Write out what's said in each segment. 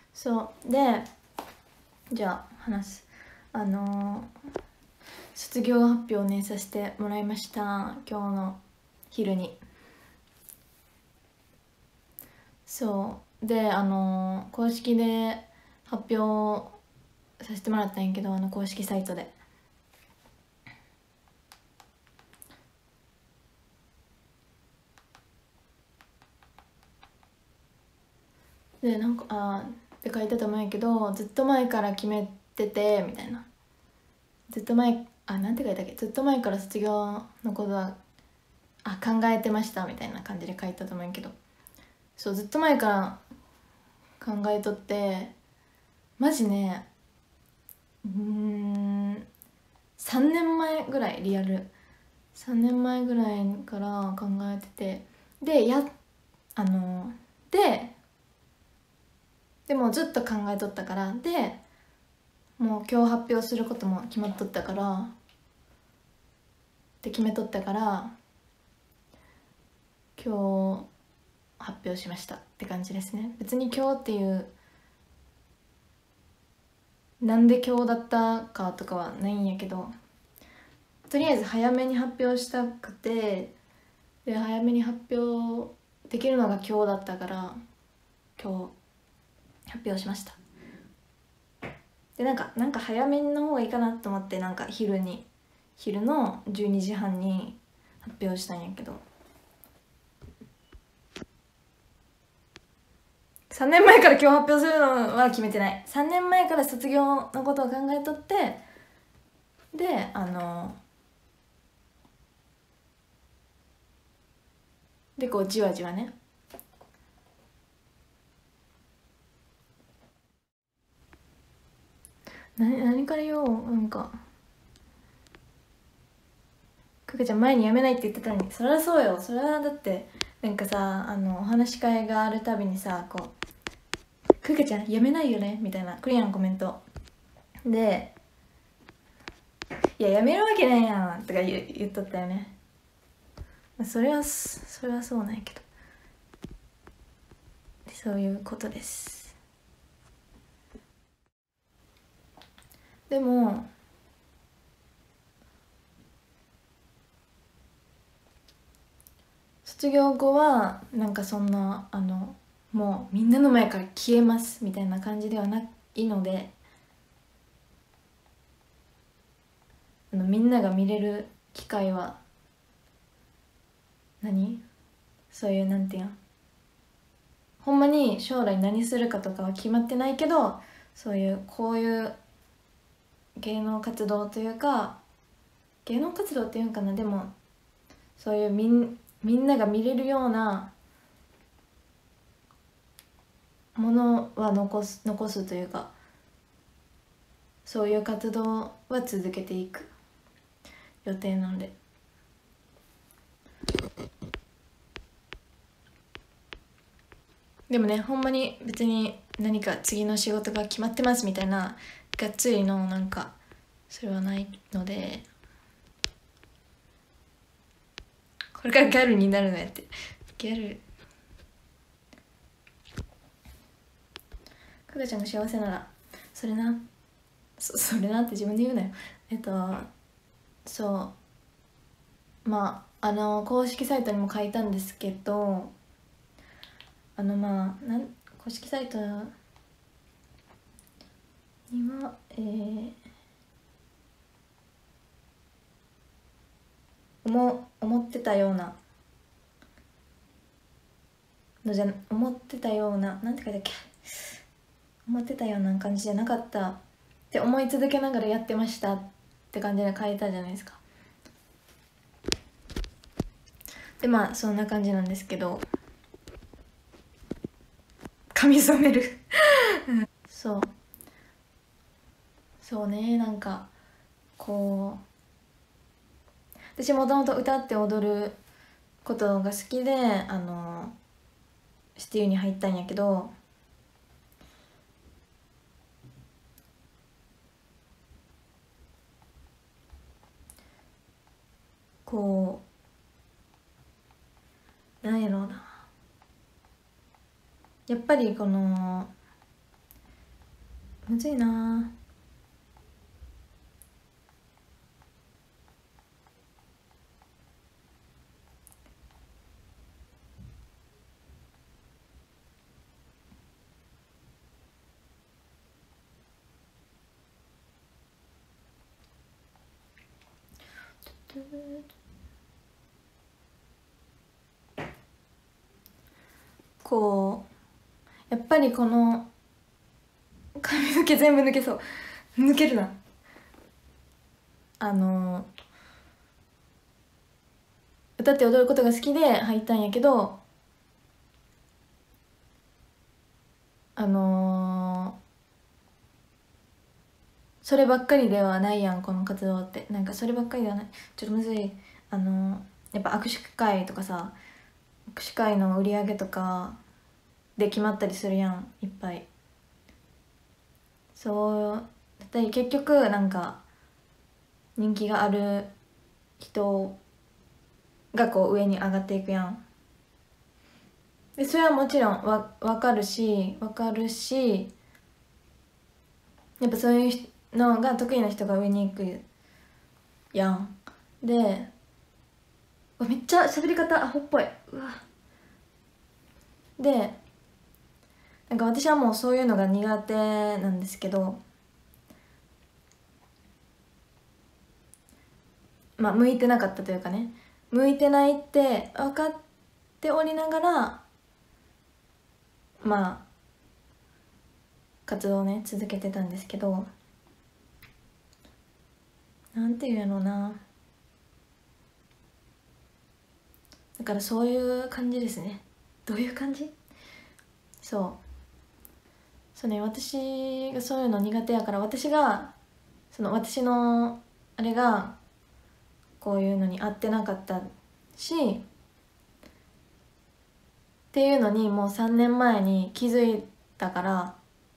そうで、じゃあ話す。卒業発表をねさせてもらいました、今日の昼に。そうで公式で発表させてもらったんやけど、公式サイトで。でなんかって書いてたと思うんやけど、ずっと前から決めててみたいな。ずっと前なんて書いたっけ、ずっと前から卒業のことは考えてましたみたいな感じで書いたと思うんやけど、そうずっと前から考えとって、マジね、3年前ぐらい、リアル3年前ぐらいから考えてて、でででもずっと考えとったから、でもう今日発表することも決まっとったからって決めとったから、今日発表しましたって感じですね。別に今日っていうなんで今日だったかとかはないんやけど、とりあえず早めに発表したくて、で早めに発表できるのが今日だったから今日発表しました。でなんか早めの方がいいかなと思って、なんか昼の12時半に発表したんやけど、3年前から今日発表するのは決めてない。3年前から卒業のことを考えとって、ででこうじわじわね。何から言おう。なんかくかちゃん前に辞めないって言ってたのに、そりゃそうよ。それはだってなんかさ、お話し会があるたびにさ、こうくかちゃん辞めないよねみたいなクリアのコメントで、いや辞めるわけないやんとか言っとったよね。それはそうなんやけど、そういうことです。でも卒業後はなんかそんなもうみんなの前から消えますみたいな感じではないので、みんなが見れる機会はそういうなんていうん、ほんまに将来何するかとかは決まってないけど、こういう芸能活動というか、芸能活動っていうんかな、でもそういうみんなが見れるようなものは残すというか、そういう活動は続けていく予定なので。でもね、ほんまに別に何か次の仕事が決まってますみたいながっつりのなんかそれはないので、これからギャルになるのやって。ギャルかかちゃんが幸せならそれな、それなって自分で言うなよ。まあ公式サイトにも書いたんですけど、公式サイトには思ってたような思ってたような、なんて書いたっけ、思ってたような感じじゃなかったって思い続けながらやってましたって感じで書いたじゃないですか。でそんな感じなんですけど、髪染めるそうね、なんかこう、私もともと歌って踊ることが好きでシティに入ったんやけど、こうなんやろうな、やっぱりこのむずいな。こうやっぱりこの髪の毛全部抜けそう。抜けるな。歌って踊ることが好きで入ったんやけど、そればっかりではないやん、この活動って。なんかそればっかりではない、ちょっとむずい。やっぱ握手会とかさ、握手会の売り上げとかで決まったりするやん、いっぱい。そうだったり、結局なんか人気がある人がこう上に上がっていくやん。でそれはもちろん分かるしやっぱそういうのが得意な人が上に行くやん。でめっちゃ喋り方アホっぽい。うわ。でなんか私はもうそういうのが苦手なんですけど、まあ向いてなかったというかね、向いてないって分かっておりながらまあ活動をね続けてたんですけど、なんていうんやろうな、だからそういう感じですね。どういう感じ？そうね、私がそういうの苦手やから、私のあれがこういうのに合ってなかったしっていうのにもう3年前に気づいたから、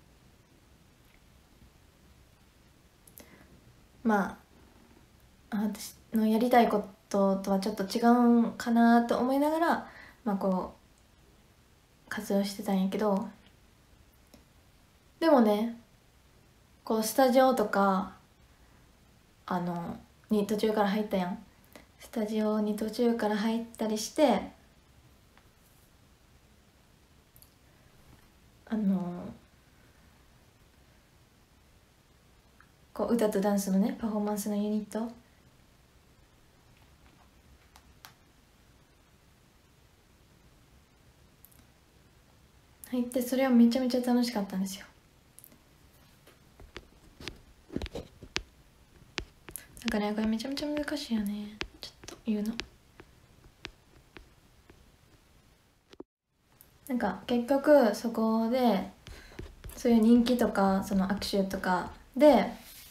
まあ私のやりたいこととはちょっと違うんかなと思いながら、まあこう活動してたんやけど、でもね、こうスタジオとかに途中から入ったやん。スタジオに途中から入ったりして、こう歌とダンスのねパフォーマンスのユニット入って、それはめちゃめちゃ楽しかったんですよ。なんかね、これめちゃめちゃ難しいよね、ちょっと言うの。なんか結局そこでそういう人気とかその握手とかで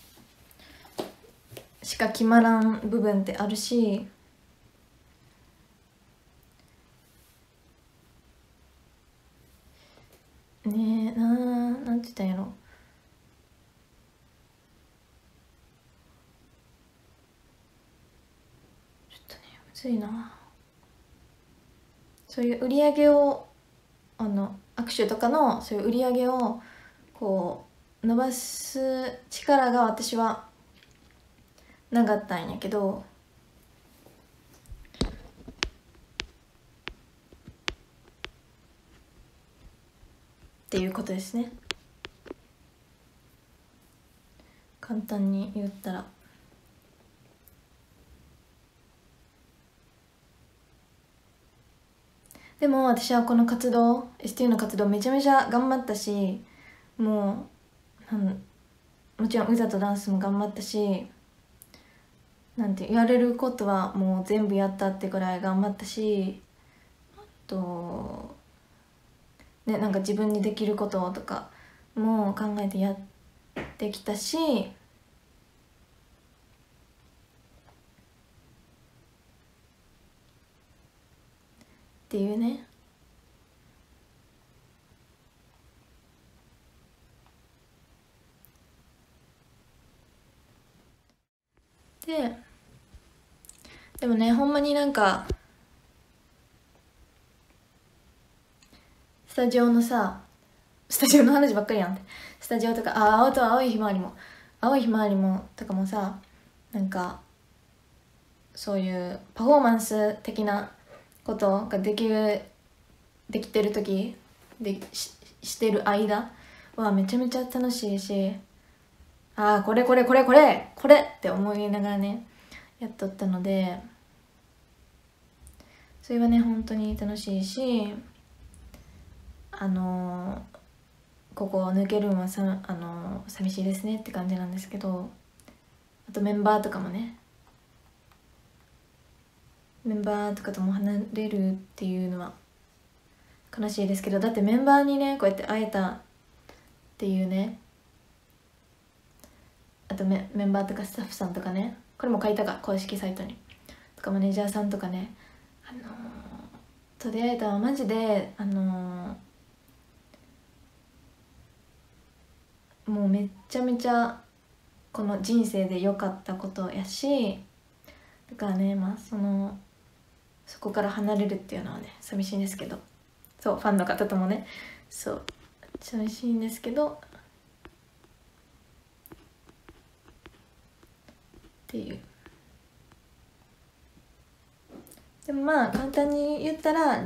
しか決まらん部分ってあるし、ねえなんて言ったんやろ、ちょっとねむずいな。そういう売り上げを握手とかのそういう売り上げをこう伸ばす力が私はなかったんやけど、っていうことですね、簡単に言ったら。でも私はこの活動 STU の活動めちゃめちゃ頑張ったし、ももちろん歌とダンスも頑張ったし、なんてやれることはもう全部やったってぐらい頑張ったし、あとね、なんか自分にできることとかも考えてやってきたし、っていうね。でもね、ほんまになんかスタジオのさスタジオの話ばっかりやんって。スタジオとかあと青いひまわりもとかもさ、なんかそういうパフォーマンス的なことができてる時でしてる間はめちゃめちゃ楽しいし、これって思いながらねやっとったので、それはね本当に楽しいし、ここを抜けるのは寂しいですねって感じなんですけど、あとメンバーとかもね、メンバーとかとも離れるっていうのは悲しいですけど、だってメンバーにねこうやって会えたっていうね、あとメンバーとかスタッフさんとかね、これも書いたか公式サイトにとかマネージャーさんとかね、と出会えたらマジでもうめっちゃめちゃこの人生で良かったことやし、だからねそこから離れるっていうのはね寂しいんですけど、そうファンの方ともねそう寂しいんですけどっていう。でもまあ簡単に言ったら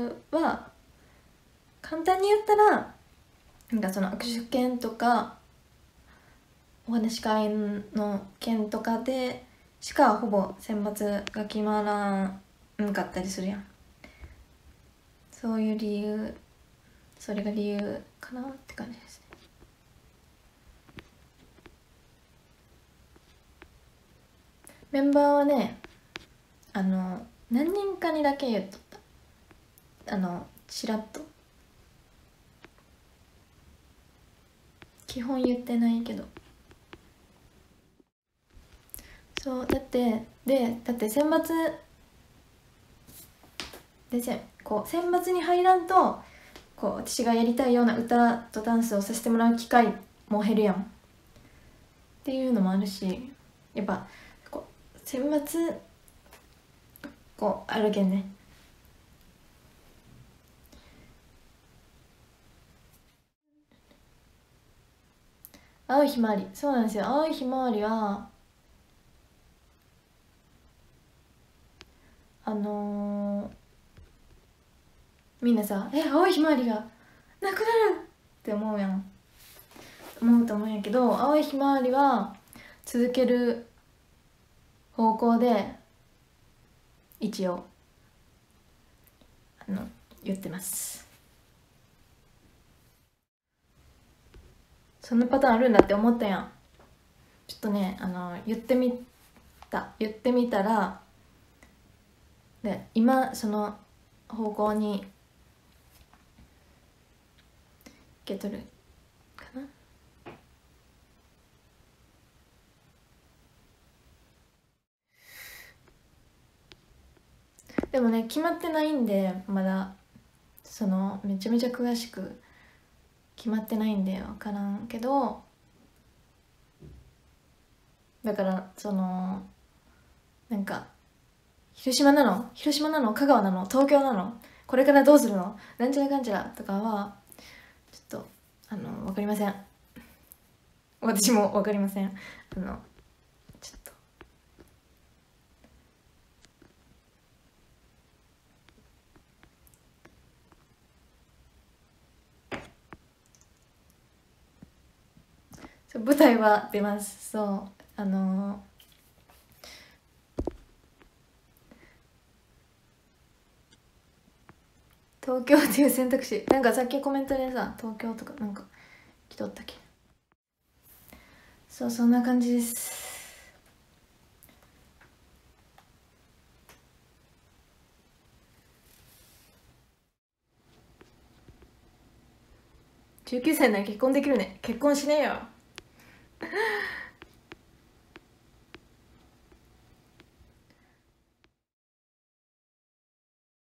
なんかその握手券とかお話し会の件とかでしかほぼ選抜が決まらんかったりするやん。そういう理由、それが理由かなって感じですね。メンバーはね何人かにだけ言っとった。ちらっと、基本言ってないけど。そうだって選抜で選抜に入らんと私がやりたいような歌とダンスをさせてもらう機会も減るやんっていうのもあるし、やっぱ選抜あるけんね。青いひまわり、そうなんですよ。青いひまわりはみんなさ青いひまわりがなくなるって思うと思うんやけど、青いひまわりは続ける方向で一応言ってます。そんなパターンあるんだって思ったやん。ちょっとね言ってみたらで今その方向にいけとるかな。でもね決まってないんで、まだめちゃめちゃ詳しく決まってないんで分からんけど、だからなんか広島なの香川なの東京なのこれからどうするのなんちゃらかんちゃらとかはちょっと分かりません。私も分かりません。ちょっと舞台は出ます。そう東京っていう選択肢、なんかさっきコメントでさ東京とかなんか来とったっけ。そうそんな感じです。19歳なら結婚できるね。結婚しねえよ。